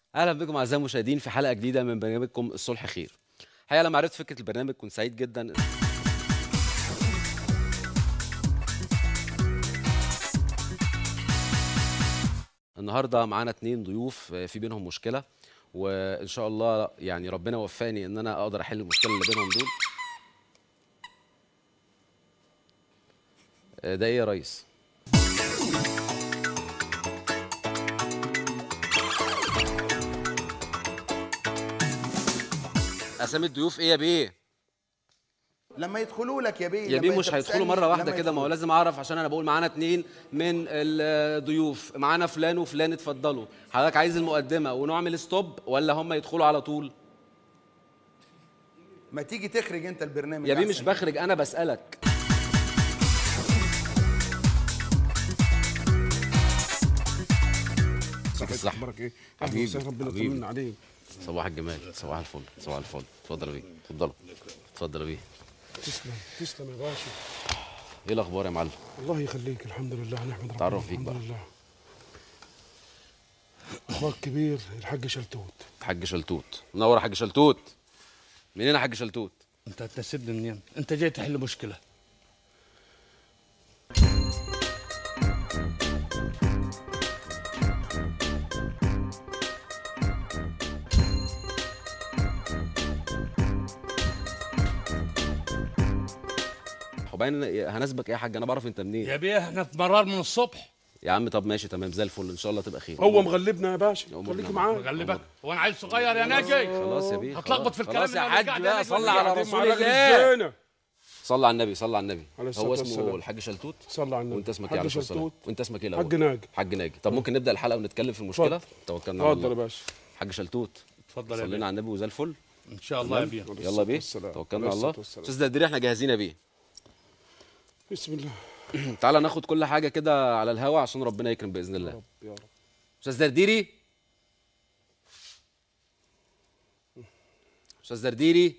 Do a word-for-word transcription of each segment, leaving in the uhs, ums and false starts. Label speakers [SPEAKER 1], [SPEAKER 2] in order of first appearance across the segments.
[SPEAKER 1] اهلا بكم اعزائي المشاهدين في حلقه جديده من برنامجكم الصلح خير. الحقيقه لما عرفت فكره البرنامج كنت سعيد جدا. النهارده معانا اتنين ضيوف في بينهم مشكله، وان شاء الله يعني ربنا وفقني ان انا اقدر احل المشكله اللي بينهم دول. ده ايه يا ريس؟ اسامي الضيوف ايه يا بيه؟
[SPEAKER 2] لما يدخلوا لك يا بيه
[SPEAKER 1] يا بيه مش هيدخلوا مره واحده كده، ما هو لازم اعرف عشان انا بقول معانا اتنين من الضيوف، معانا فلان وفلان. اتفضلوا حضرتك، عايز المقدمه ونعمل ستوب ولا هم يدخلوا على طول؟
[SPEAKER 2] ما تيجي تخرج انت البرنامج
[SPEAKER 1] يا بيه مش بخرج، انا بسالك.
[SPEAKER 3] صح اخبارك ايه؟ حبيبي ربنا يطمنا عليك.
[SPEAKER 1] صباح الجمال، صباح الفل، صباح الفل. اتفضل يا بيه، اتفضلوا. اتفضل يا بيه.
[SPEAKER 3] تسلم تسلم يا باشا.
[SPEAKER 1] ايه الاخبار يا معلم؟
[SPEAKER 3] الله يخليك، الحمد لله نحمد ربنا.
[SPEAKER 1] تعرف فيك
[SPEAKER 3] الحمد
[SPEAKER 1] بقى.
[SPEAKER 3] لله. اخوك كبير الحاج شلتوت.
[SPEAKER 1] حاج شلتوت، منور يا حاج شلتوت. منين يا حاج شلتوت؟
[SPEAKER 4] انت هتسيبني منين؟ انت جاي تحل مشكله.
[SPEAKER 1] وبعدين هناسبك ايه يا حاج؟ انا بعرف انت منين
[SPEAKER 4] يا بيه احنا في مرار من الصبح.
[SPEAKER 1] يا عم. طب ماشي تمام زي الفل، ان شاء الله تبقى خير.
[SPEAKER 3] هو مغلبنا يا باشا،
[SPEAKER 1] أمورنا
[SPEAKER 3] خليك
[SPEAKER 1] معاك.
[SPEAKER 3] معاه.
[SPEAKER 4] مغلبك هو انا عيل صغير يا ناجي؟
[SPEAKER 1] خلاص يا بيه،
[SPEAKER 4] هتلخبط في الكلام.
[SPEAKER 1] خلاص يا حاج بقى، صلي
[SPEAKER 4] على
[SPEAKER 1] على رسول الله. صلى على النبي، صلى على النبي. هو اسمه الحاج شلتوت.
[SPEAKER 3] صلى على النبي.
[SPEAKER 1] وانت اسمك ايه عليه الصلاه والسلام؟ وانت اسمك ايه الاول؟
[SPEAKER 3] حاج ناجي.
[SPEAKER 1] حاج ناجي. طب ممكن نبدا الحلقه ونتكلم في المشكله؟ توكلنا على الله.
[SPEAKER 3] اتفضل يا باشا.
[SPEAKER 1] حاج شلتوت،
[SPEAKER 4] اتفضل يا
[SPEAKER 1] صلينا
[SPEAKER 4] بيه.
[SPEAKER 1] على النبي وزي الفل.
[SPEAKER 4] ان شاء الله يا بيه.
[SPEAKER 1] يلا بيه، توكلنا على الله. استاذ دردير احنا جاهزين يا بيه.
[SPEAKER 3] بسم الله.
[SPEAKER 1] تعالى ناخد كل حاجه كده على الهوا عشان ربنا يكرم باذن الله.
[SPEAKER 3] يا رب يا رب.
[SPEAKER 1] استاذ درديري، استاذ درديري.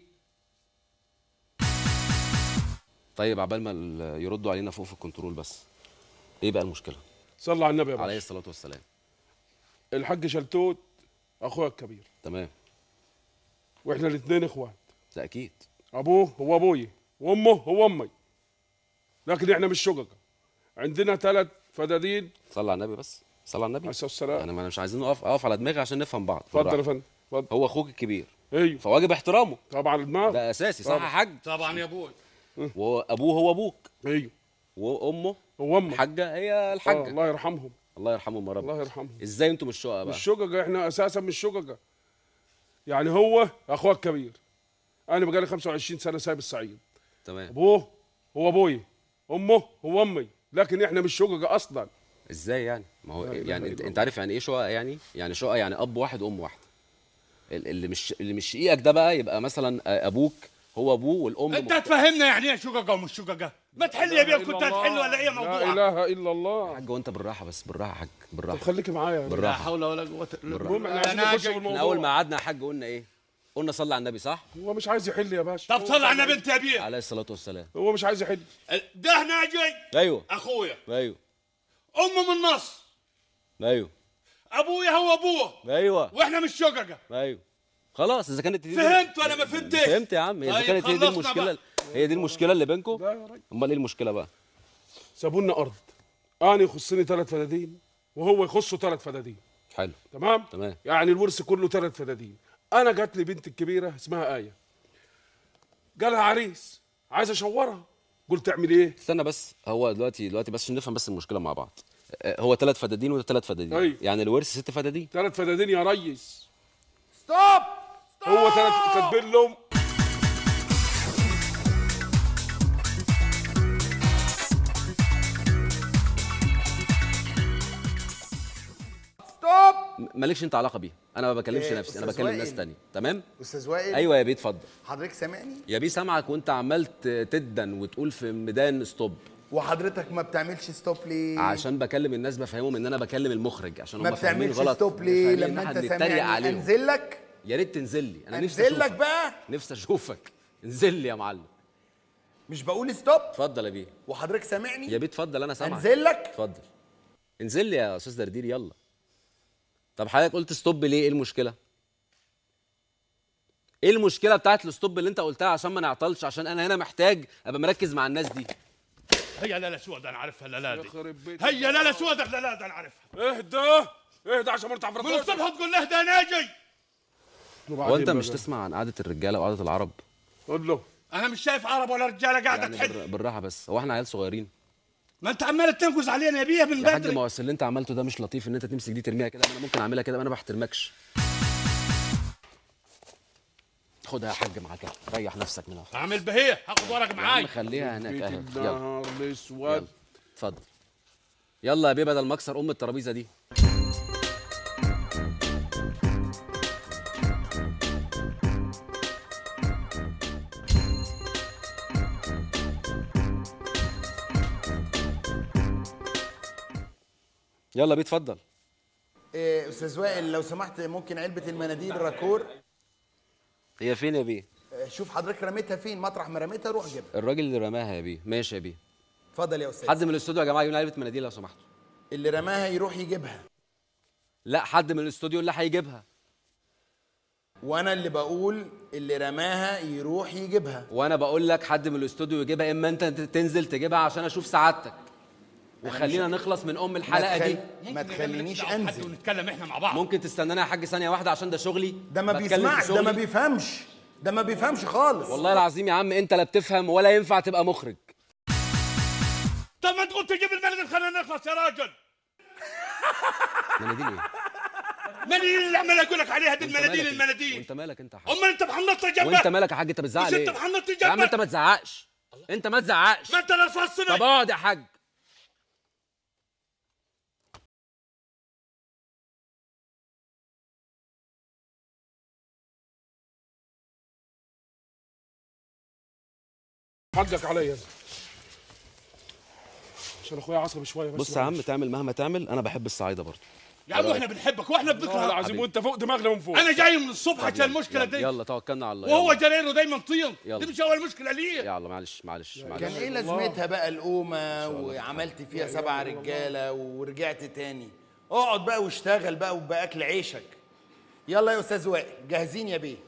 [SPEAKER 1] طيب عبال ما ال- يردوا علينا فوق في الكنترول بس. ايه بقى المشكله؟
[SPEAKER 3] صلى على النبي يا
[SPEAKER 1] عليه
[SPEAKER 3] باشا.
[SPEAKER 1] الصلاه والسلام.
[SPEAKER 3] الحاج شلتوت اخويا الكبير،
[SPEAKER 1] تمام.
[SPEAKER 3] واحنا الاثنين اخوات.
[SPEAKER 1] ده اكيد.
[SPEAKER 3] ابوه هو ابوي وامه هو امي، لكن احنا مش شققه. عندنا ثلاث فدادين.
[SPEAKER 1] صلى على النبي بس، صلى على النبي.
[SPEAKER 3] عليه الصلاه والسلام.
[SPEAKER 1] انا ما- مش عايزين نقف اقف على دماغي عشان نفهم بعض.
[SPEAKER 3] اتفضل
[SPEAKER 1] بالراحة.
[SPEAKER 3] يا فندم اتفضل.
[SPEAKER 1] هو اخوك الكبير
[SPEAKER 3] ايوه
[SPEAKER 1] فواجب احترامه،
[SPEAKER 3] طبعا المال.
[SPEAKER 1] ده اساسي. صح
[SPEAKER 3] طبعا.
[SPEAKER 1] يا حاج؟
[SPEAKER 4] طبعا يا ابوي.
[SPEAKER 1] وابوه هو ابوك،
[SPEAKER 3] ايوه
[SPEAKER 1] وامه
[SPEAKER 3] هو امه.
[SPEAKER 1] الحاجه هي
[SPEAKER 3] آه
[SPEAKER 1] الحاجه.
[SPEAKER 3] الله يرحمهم.
[SPEAKER 1] الله يرحمهم يا رب.
[SPEAKER 3] الله يرحمهم.
[SPEAKER 1] ازاي انتوا مش شقق بقى؟
[SPEAKER 3] مش شققه، احنا اساسا مش شققه. يعني هو اخوك كبير، انا بقالي خمسة وعشرين سنه سايب الصعيد.
[SPEAKER 1] تمام.
[SPEAKER 3] ابوه هو ابوي، امه هو امي، لكن احنا مش شققه اصلا.
[SPEAKER 1] ازاي يعني؟ ما هو
[SPEAKER 3] لا إله
[SPEAKER 1] يعني
[SPEAKER 3] إلا
[SPEAKER 1] انت,
[SPEAKER 3] الله.
[SPEAKER 1] انت عارف يعني ايه شقق؟ يعني يعني شقق يعني اب واحد ام واحده. ال- اللي مش اللي مش شقيقك ده بقى يبقى مثلا ابوك هو ابوه والام
[SPEAKER 4] انت
[SPEAKER 1] مخت-
[SPEAKER 4] هتفهمنا يعني ايه شققه ومش شققه؟ ما تحل يا بيه،
[SPEAKER 3] إلا
[SPEAKER 4] كنت
[SPEAKER 3] الله.
[SPEAKER 4] هتحل ولا ايه
[SPEAKER 3] لا
[SPEAKER 4] موضوع؟
[SPEAKER 3] اله الا الله.
[SPEAKER 1] حاج وانت بالراحه بس، بالراحه يا حاج،
[SPEAKER 3] طب
[SPEAKER 1] بالراحه
[SPEAKER 3] خليك معايا يا
[SPEAKER 4] لا
[SPEAKER 1] بالراحه.
[SPEAKER 4] حول ولا قوه الا
[SPEAKER 1] بالراحة.
[SPEAKER 3] المهم
[SPEAKER 4] بالله.
[SPEAKER 3] احنا
[SPEAKER 4] انا
[SPEAKER 3] عايزين نخش في
[SPEAKER 4] جاي.
[SPEAKER 1] من
[SPEAKER 3] الموضوع.
[SPEAKER 1] اول ما قعدنا يا حاج قلنا ايه؟ قلنا صلي على النبي، صح؟
[SPEAKER 3] هو مش عايز يحل يا باشا.
[SPEAKER 4] طب صل على النبي انت يا بيه.
[SPEAKER 1] عليه الصلاه والسلام.
[SPEAKER 3] هو مش عايز يحل.
[SPEAKER 4] ده ناجي
[SPEAKER 1] ايوه
[SPEAKER 4] اخويا،
[SPEAKER 1] ايوه
[SPEAKER 4] امه من النص،
[SPEAKER 1] ايوه
[SPEAKER 4] ابويا هو ابوه،
[SPEAKER 1] ايوه
[SPEAKER 4] واحنا مش شققه.
[SPEAKER 1] ايوه. خلاص اذا كانت دي
[SPEAKER 4] فهمت ولا ما فهمتش؟
[SPEAKER 1] فهمت يا عم. اذا
[SPEAKER 4] طيب
[SPEAKER 1] كانت هي دي
[SPEAKER 4] خلصنا
[SPEAKER 1] المشكله،
[SPEAKER 4] بقى.
[SPEAKER 1] هي دي المشكله اللي بينكم.
[SPEAKER 3] لا يا راجل.
[SPEAKER 1] امال ايه المشكله بقى؟
[SPEAKER 3] سابوا لنا ارض، انا يخصني ثلاث فدادين وهو يخصه ثلاث فدادين.
[SPEAKER 1] حلو.
[SPEAKER 3] تمام؟
[SPEAKER 1] تمام.
[SPEAKER 3] يعني الورث كله ثلاث فدادين. انا جات لي بنت الكبيره اسمها ايه، جالها عريس عايز اشورها، قلت اعمل ايه؟
[SPEAKER 1] استنى بس، هو دلوقتي دلوقتي بس عشان نفهم بس المشكله مع بعض. آه، هو ثلاث فدادين وده ثلاث فدادين.
[SPEAKER 3] أيوة.
[SPEAKER 1] يعني الورث ست فدادين.
[SPEAKER 3] ثلاث فدادين يا ريس.
[SPEAKER 2] ستوب.
[SPEAKER 3] هو ثلاث كاتبين لهم.
[SPEAKER 2] ستوب.
[SPEAKER 1] م- مالكش انت علاقه بيها، انا ما بكلمش
[SPEAKER 2] إيه،
[SPEAKER 1] نفسي، انا
[SPEAKER 2] أستاذ
[SPEAKER 1] بكلم ناس
[SPEAKER 2] وائل؟
[SPEAKER 1] تانية. تمام.
[SPEAKER 2] استاذ وائل،
[SPEAKER 1] ايوه يا بيه اتفضل.
[SPEAKER 2] حضرتك سامعني؟
[SPEAKER 1] يا بيه سامعك، وانت عمال ت- تدن وتقول في ميدان ستوب.
[SPEAKER 2] وحضرتك ما بتعملش ستوب ليه؟
[SPEAKER 1] عشان بكلم الناس بفهمهم ان انا بكلم المخرج، عشان
[SPEAKER 2] ما
[SPEAKER 1] هم فاهمين
[SPEAKER 2] بتعملش
[SPEAKER 1] غلط.
[SPEAKER 2] ستوب ليه
[SPEAKER 1] فاهمين إن
[SPEAKER 2] لما
[SPEAKER 1] إحنا
[SPEAKER 2] انت
[SPEAKER 1] بنتريق
[SPEAKER 2] سامعني؟
[SPEAKER 1] عليهم.
[SPEAKER 2] انزل لك،
[SPEAKER 1] يا ريت تنزل لي، انا نفسي
[SPEAKER 2] انزل لك
[SPEAKER 1] اشوفك.
[SPEAKER 2] بقى.
[SPEAKER 1] نفسي اشوفك. انزل لي يا معلم.
[SPEAKER 2] مش بقول ستوب
[SPEAKER 1] اتفضل يا بيه.
[SPEAKER 2] وحضرتك سامعني؟
[SPEAKER 1] يا بيه اتفضل، انا سامعك.
[SPEAKER 2] انزل لك.
[SPEAKER 1] اتفضل. انزل لي يا استاذ دردير، يلا. طب حضرتك قلت ستوب ليه؟ ايه المشكله؟ ايه المشكله بتاعت الستوب اللي انت قلتها عشان ما نعطلش؟ عشان انا هنا محتاج ابقى مركز مع الناس دي.
[SPEAKER 4] هي لا لا سودة انا عارفها لا لا دي.
[SPEAKER 3] يخرب بيتك.
[SPEAKER 4] هي لا لا سودة لا لا ده انا عارفها.
[SPEAKER 3] اهدى اهدى عشان ما تعرف
[SPEAKER 4] من الصبح تقول له ده ناجي.
[SPEAKER 1] هو انت مش تسمع عن قعده الرجاله وقعده العرب؟
[SPEAKER 3] قول له
[SPEAKER 4] انا مش شايف عرب ولا رجاله قاعده
[SPEAKER 1] يعني
[SPEAKER 4] تحل.
[SPEAKER 1] بال- بالراحه بس، هو احنا عيال صغيرين؟
[SPEAKER 4] ما انت عمال تنكز علينا يا بيه من
[SPEAKER 1] يا حاج
[SPEAKER 4] بدري.
[SPEAKER 1] ما هو أصل اللي انت عملته ده مش لطيف، ان انت تمسك دي ترميها كده. انا ممكن اعملها كده، انا ما بحترمكش. خدها يا حاج معاك، ريح نفسك منها.
[SPEAKER 4] اعمل بهيه هاخد ورق
[SPEAKER 1] يا عم
[SPEAKER 4] معاي.
[SPEAKER 1] خليها هناك
[SPEAKER 3] بيت
[SPEAKER 1] اهي. يلا
[SPEAKER 3] النهار الاسود.
[SPEAKER 1] يلا اتفضل. يلا يا بيه بدل ما اكسر ام الترابيزه دي. يلا بيه اتفضل.
[SPEAKER 2] إيه استاذ وائل لو سمحت ممكن علبه المناديل راكور؟
[SPEAKER 1] هي فين يا بيه؟
[SPEAKER 2] إيه شوف حضرتك رميتها فين، مطرح ما رميتها روح جيبها.
[SPEAKER 1] الراجل اللي رماها يا بيه. ماشي يا بيه.
[SPEAKER 2] اتفضل يا استاذ.
[SPEAKER 1] حد من الاستوديو يا جماعه يجيب لنا علبه مناديل لو سمحتوا.
[SPEAKER 2] اللي رماها يروح يجيبها.
[SPEAKER 1] لا حد من الاستوديو اللي هيجيبها.
[SPEAKER 2] وانا اللي بقول اللي رماها يروح يجيبها.
[SPEAKER 1] وانا بقول لك حد من الاستوديو يجيبها، اما انت تنزل تجيبها عشان اشوف سعادتك. وخلينا نخلص من ام الحلقه
[SPEAKER 2] ما
[SPEAKER 1] دي.
[SPEAKER 2] تخل... ما تخلينيش
[SPEAKER 4] حد
[SPEAKER 2] انزل.
[SPEAKER 4] ونتكلم احنا مع بعض.
[SPEAKER 1] ممكن تستناني يا حاج ثانيه واحده عشان ده شغلي.
[SPEAKER 2] ده ما
[SPEAKER 1] بتكلم في
[SPEAKER 2] بيسمعش، ده ما
[SPEAKER 1] شغلي.
[SPEAKER 2] بيفهمش، ده ما بيفهمش خالص.
[SPEAKER 1] والله العظيم يا عم انت لا بتفهم ولا ينفع تبقى مخرج.
[SPEAKER 4] طب ما تقول تجيب المناديل خلينا نخلص يا راجل.
[SPEAKER 1] مناديل ايه؟
[SPEAKER 4] مناديل اللي عمال اقول لك عليها دي
[SPEAKER 1] وانت
[SPEAKER 4] المناديل
[SPEAKER 1] مالك انت؟
[SPEAKER 4] المناديل.
[SPEAKER 1] وانت مالك انت يا حاج؟
[SPEAKER 4] امال انت محنطه جنبك.
[SPEAKER 1] وانت مالك يا حاج؟ انت بتزعق
[SPEAKER 4] مش
[SPEAKER 1] ليه؟
[SPEAKER 4] انت محنط
[SPEAKER 1] يا عم
[SPEAKER 4] جنبك.
[SPEAKER 1] انت ما تزعقش. انت ما تزعقش.
[SPEAKER 4] ما انت اللي رفضتني.
[SPEAKER 1] طب اقعد يا حاج.
[SPEAKER 3] حقك عليا عشان اخويا عصبي شويه بس.
[SPEAKER 1] بص يا عم تعمل مهما تعمل انا بحب الصعايده برضه.
[SPEAKER 4] يا عم احنا بنحبك واحنا
[SPEAKER 3] والله
[SPEAKER 4] بنكرهك.
[SPEAKER 3] العظيم وانت فوق دماغنا من فوق.
[SPEAKER 4] انا جاي من الصبح عشان المشكله
[SPEAKER 1] يلا,
[SPEAKER 4] دي.
[SPEAKER 1] يلا توكلنا على الله.
[SPEAKER 4] وهو
[SPEAKER 1] يلا.
[SPEAKER 4] جريره دايما طين.
[SPEAKER 1] يلا.
[SPEAKER 4] دي مش اول مشكله ليه.
[SPEAKER 1] يلا معلش معلش معلش.
[SPEAKER 2] كان ايه لازمتها بقى القومه وعملت فيها سبع رجاله ورجعت تاني؟ اقعد بقى واشتغل بقى وبقى اكل عيشك. يلا يا استاذ وائل جاهزين يا بيه؟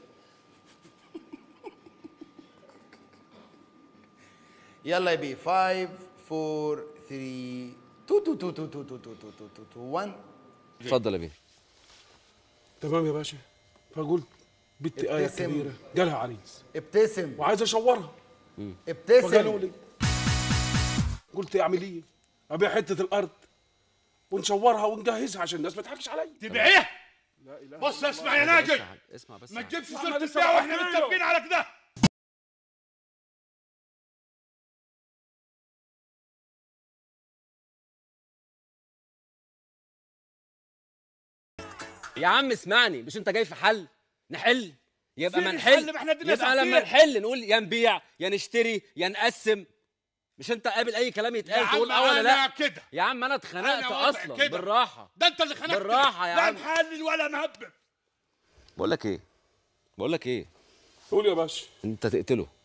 [SPEAKER 2] يلا يا بيه. خمسة أربعة ثلاثة تو تو تو تو تو تو تو تو تو تو تو واحد.
[SPEAKER 1] اتفضل يا بيه.
[SPEAKER 3] تمام يا باشا. فقلت بنت آية
[SPEAKER 2] ابتسم.
[SPEAKER 3] كبيرة جالها عريس
[SPEAKER 2] ابتسم
[SPEAKER 3] وعايز اشورها. فقالوا
[SPEAKER 2] ابتسم.
[SPEAKER 3] لي قلت اعمل ايه؟ ابيع حتة الارض ونشورها ونجهزها عشان الناس ما تضحكش عليا.
[SPEAKER 4] تبيعيه.
[SPEAKER 3] لا اله
[SPEAKER 4] بص اسمع يا ناجي.
[SPEAKER 1] اسمع بس.
[SPEAKER 4] ما تجيبش
[SPEAKER 3] احنا
[SPEAKER 4] سيره
[SPEAKER 3] لسه
[SPEAKER 4] البيع واحنا
[SPEAKER 3] بعدين.
[SPEAKER 4] متفقين على كده.
[SPEAKER 1] يا عم اسمعني، مش انت جاي في حل نحل؟ يبقى
[SPEAKER 4] فين
[SPEAKER 1] ما
[SPEAKER 4] الحل؟
[SPEAKER 1] نحل.
[SPEAKER 4] ما احنا الدنيا
[SPEAKER 1] يبقى لما
[SPEAKER 4] ساعتين.
[SPEAKER 1] نحل نقول يا نبيع يا نشتري يا نقسم. مش انت قابل اي كلام
[SPEAKER 4] يا
[SPEAKER 1] يتقال
[SPEAKER 4] عم
[SPEAKER 1] تقول اه ولا
[SPEAKER 4] انا
[SPEAKER 1] لا؟
[SPEAKER 4] كده.
[SPEAKER 1] يا عم انا اتخنقت
[SPEAKER 4] أنا وضع
[SPEAKER 1] اصلا.
[SPEAKER 4] كده.
[SPEAKER 1] بالراحه.
[SPEAKER 4] ده انت اللي خنقتني.
[SPEAKER 1] بالراحة يا
[SPEAKER 4] لا
[SPEAKER 1] عم.
[SPEAKER 4] محلل ولا مهبب.
[SPEAKER 1] بقول لك ايه؟ بقول لك ايه؟
[SPEAKER 3] قول يا باشا.
[SPEAKER 1] انت تقتله